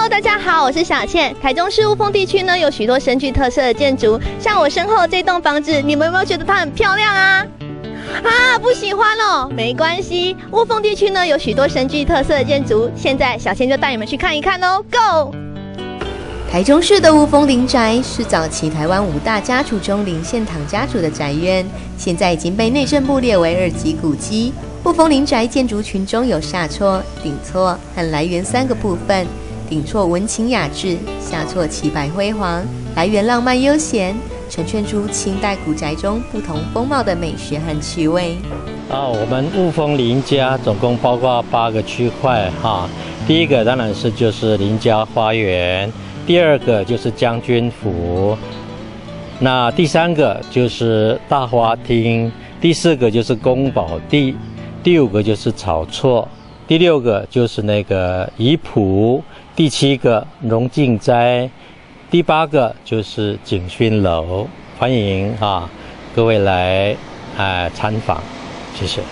大家好，我是小倩。台中市雾峰地区呢有许多深具特色的建筑，像我身后这栋房子，你们有没有觉得它很漂亮啊？不喜欢哦，没关系。雾峰地区呢有许多深具特色的建筑，现在小倩就带你们去看一看哦 ，Go！ 台中市的雾峰林宅是早期台湾5大家族中林献堂家族的宅院，现在已经被内政部列为2级古迹。雾峰林宅建筑群中有下厝、顶厝和来园3个部分。顶厝文情雅致，下厝气派辉煌，来园浪漫悠闲，呈现出清代古宅中不同风貌的美学和趣味。 我们雾峰林家总共包括8个区块第一个当然是就是林家花园，第二个就是将军府，那第3个就是大花厅，第4个就是宫保地，第5个就是草厝，第6个就是那个怡浦，第7个荣静斋，第8个就是景勋楼。欢迎各位来参访，谢谢。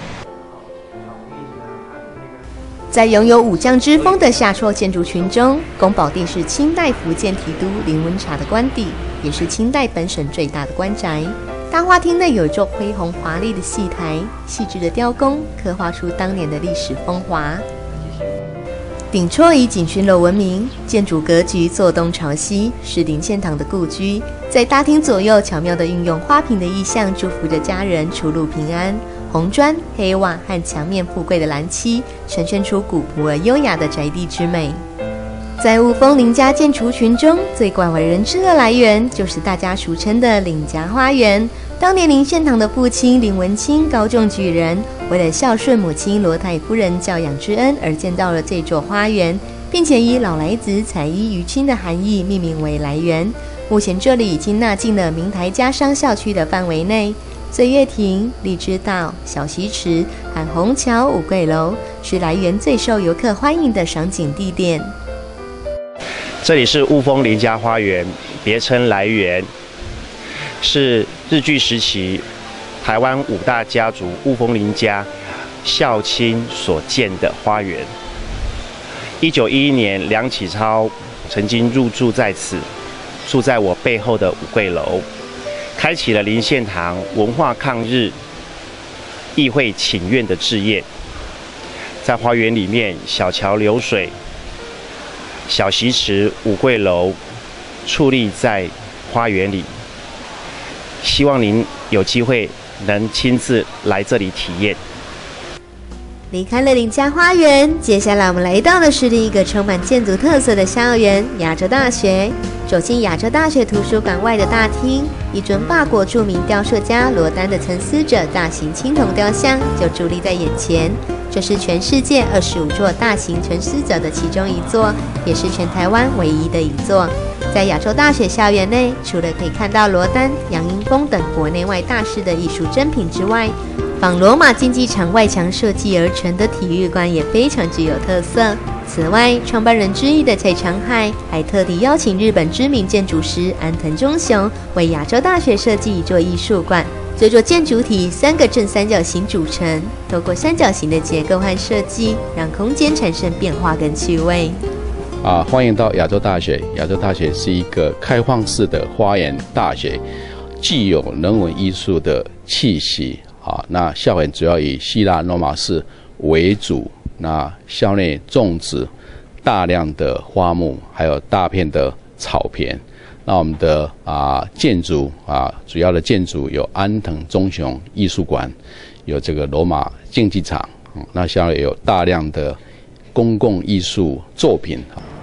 在拥有武将之风的下厝建筑群中，宫保地是清代福建提督林文茶的官邸，也是清代本省最大的官宅。大花厅内有一座恢宏华丽的戏台，细致的雕工刻画出当年的历史风华。顶厝以景勋楼闻名，建筑格局坐东朝西，是林献堂的故居。在大厅左右巧妙地运用花瓶的意象，祝福着家人出入平安。红砖、黑瓦和墙面富贵的蓝漆，呈现出古朴而优雅的宅地之美。在雾峰林家建筑群中，最广为人知的来源就是大家俗称的林家花园。当年林献堂的父亲林文清高中举人，为了孝顺母亲罗太夫人教养之恩而建造了这座花园，并且以老来子采衣娱亲的含义命名为来园。目前这里已经纳进了明台家商校区的范围内。醉月亭、荔枝道、小溪池和虹桥五桂楼是来园最受游客欢迎的赏景地点。 这里是雾峰林家花园，别称来园，是日据时期台湾5大家族雾峰林家孝亲所建的花园。1911年，梁启超曾经入住在此，住在我背后的五桂楼，开启了林献堂文化抗日、议会请愿的志业。在花园里面，小桥流水、小溪池、五桂楼矗立在花园里，希望您有机会能亲自来这里体验。 离开了林家花园，接下来我们来到的是另一个充满建筑特色的校园——亚洲大学。走进亚洲大学图书馆外的大厅，一尊法国著名雕塑家罗丹的沉思者大型青铜雕像就伫立在眼前。这是全世界25座大型沉思者的其中一座，也是全台湾唯一的一座。在亚洲大学校园内，除了可以看到罗丹、杨英风等国内外大师的艺术珍品之外，仿罗马竞技场外墙设计而成的体育馆也非常具有特色。此外，创办人之一的蔡长海还特地邀请日本知名建筑师安藤忠雄为亚洲大学设计一座艺术馆。这座建筑体3个正三角形组成，透过三角形的结构和设计，让空间产生变化跟趣味。 欢迎到亚洲大学。亚洲大学是一个开放式的花园大学，具有人文艺术的气息。那校园主要以希腊罗马式为主，那校内种植大量的花木，还有大片的草坪。那我们的建筑主要的建筑有安藤忠雄艺术馆，有这个罗马竞技场，那校内有大量的公共艺术作品。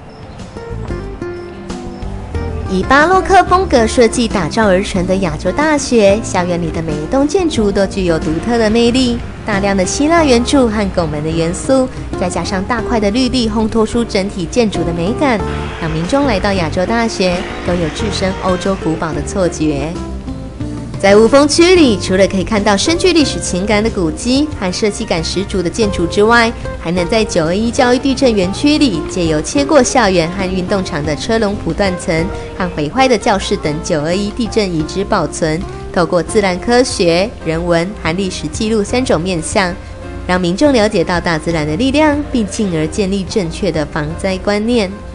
以巴洛克风格设计打造而成的亚洲大学，校园里的每一栋建筑都具有独特的魅力。大量的希腊圆柱和拱门的元素，再加上大块的绿地烘托出整体建筑的美感，让民众来到亚洲大学都有置身欧洲古堡的错觉。在雾峰区里，除了可以看到深具历史情感的古迹和设计感十足的建筑之外，还能在921教育地震园区里，借由切过校园和运动场的车龙埔断层和毁坏的教室等921地震遗址保存，透过自然科学、人文和历史记录3种面向，让民众了解到大自然的力量，并进而建立正确的防灾观念。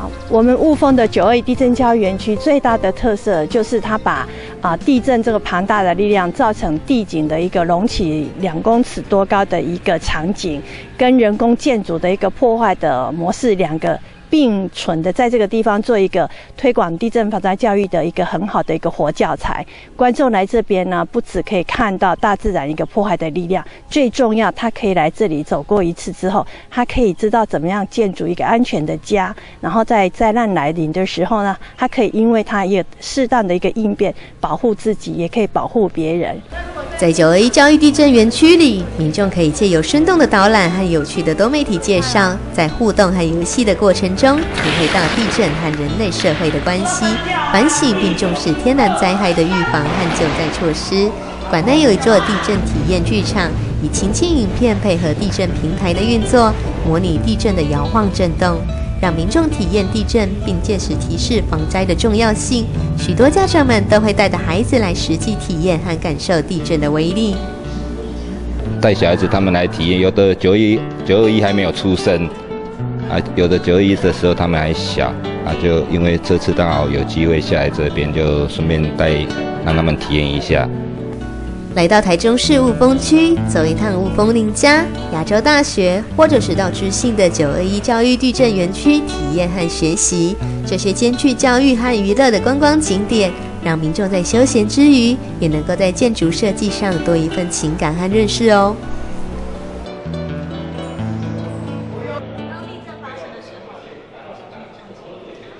我们雾峰的921地震教育园区最大的特色就是它把地震这个庞大的力量造成地景的一个隆起2公尺多高的一个场景，跟人工建筑的一个破坏的模式2个并存的，在这个地方做一个推广地震防灾教育的一个很好的一个活教材。观众来这边呢，不只可以看到大自然一个破坏的力量，最重要，他可以来这里走过一次之后，他可以知道怎么样建筑一个安全的家，然后在灾难来临的时候呢，他可以因为他也适当的一个应变，保护自己，也可以保护别人。 在921教育地震园区里，民众可以借由生动的导览和有趣的多媒体介绍，在互动和游戏的过程中，体会到地震和人类社会的关系，反省并重视天然灾害的预防和救灾措施。馆内有一座地震体验剧场，以情境影片配合地震平台的运作，模拟地震的摇晃震动，让民众体验地震，并届时提示防灾的重要性。许多家长们都会带着孩子来实际体验和感受地震的威力。 带小孩子他们来体验，有的921还没有出生有的921的时候他们还小就因为这次刚好有机会下来这边，就顺便让他们体验一下。 来到台中市雾峰区，走一趟雾峰林家、亚洲大学，或者是到知性的921教育地震园区体验和学习，这些兼具教育和娱乐的观光景点，让民众在休闲之余，也能够在建筑设计上多一份情感和认识哦。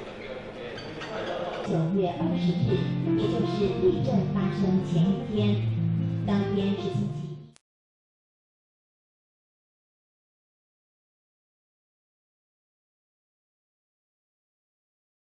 9月20日，也就是地震发生前一天。